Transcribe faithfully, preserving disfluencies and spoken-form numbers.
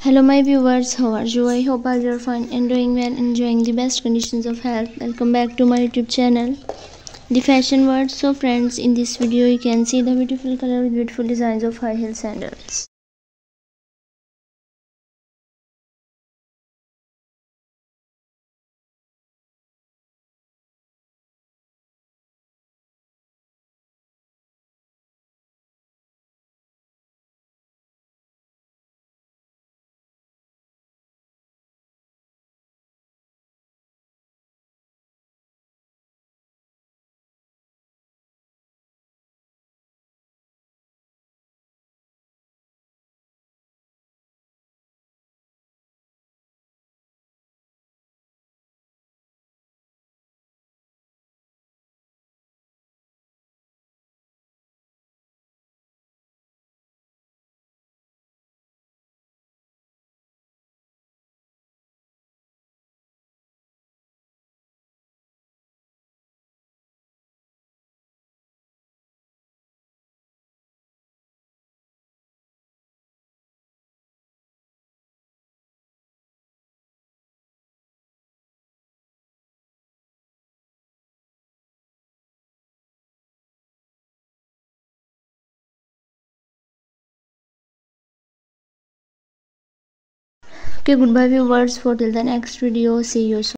Hello my viewers, how are you? I hope all you are fine and doing well, enjoying the best conditions of health. Welcome back to my YouTube channel, The Fashion World. So friends, in this video you can see the beautiful color with beautiful designs of high heel sandals. Okay, goodbye viewers, for till the next video. See you soon.